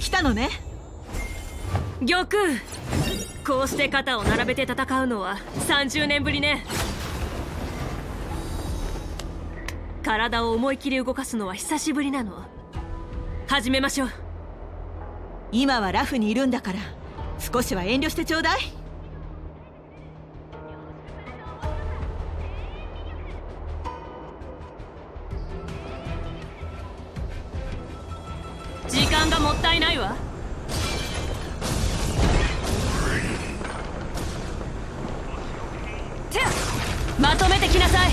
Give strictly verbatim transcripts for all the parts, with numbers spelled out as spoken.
来たのね。 玉空、こうして肩を並べて戦うのはさんじゅうねんぶりね。体を思い切り動かすのは久しぶりなの。始めましょう。 今はラフにいるんだから少しは遠慮してちょうだい。 時間がもったいないわ。てまとめてきなさい。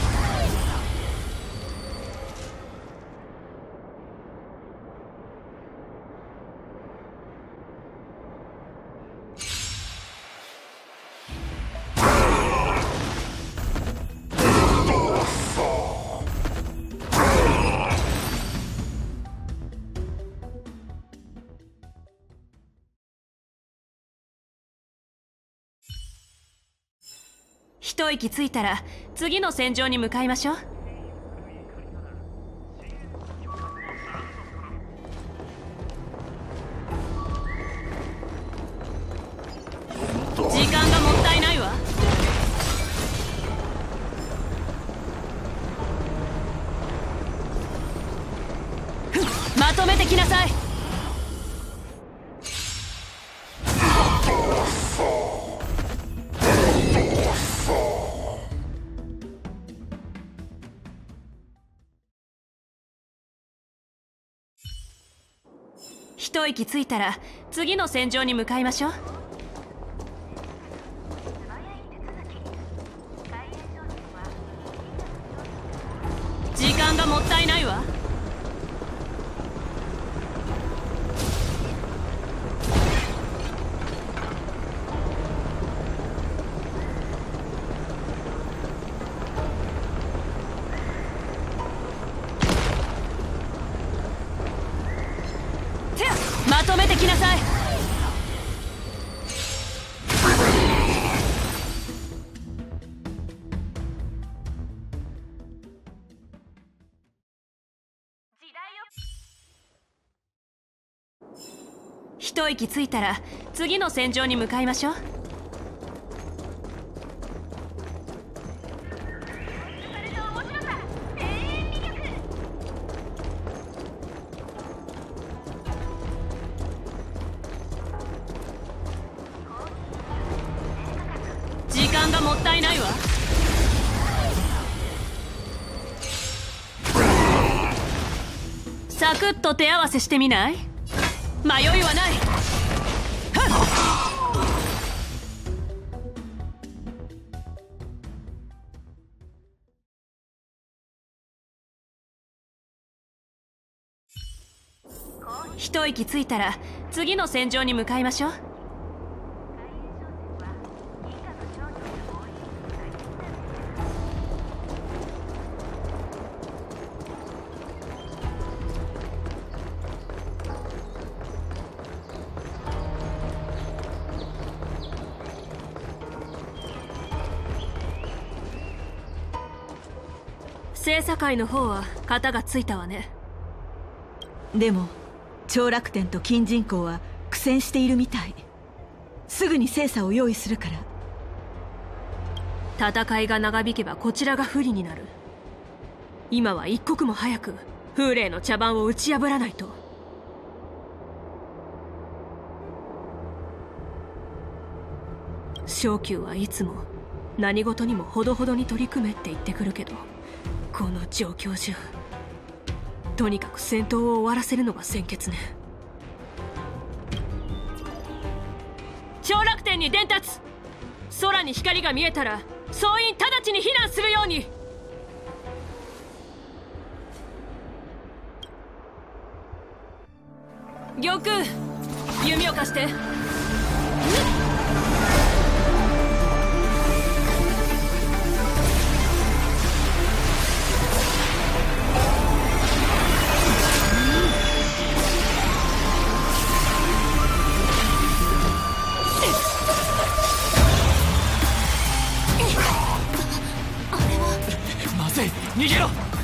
一息ついたら次の戦場に向かいましょう。時間がもったいないわ。まとめてきなさい。一息ついたら次の戦場に向かいましょう。時間がもったいないわ。まとめてきなさい。一息ついたら次の戦場に向かいましょう。時間がもったいないわ。サクッと手合わせしてみない？迷いはない。一息ついたら次の戦場に向かいましょう。聖査会の方は型がついたわね。 でも長楽天と金人公は苦戦しているみたい。すぐに精査を用意するから。 戦いが長引けばこちらが不利になる。今は一刻も早く風霊の茶番を打ち破らないと。昇級はいつも何事にもほどほどに取り組めって言ってくるけど、この状況じゃとにかく戦闘を終わらせるのが先決ね。長楽天に伝達。空に光が見えたら総員直ちに避難するように。玉空、弓を貸して。 逃げろ。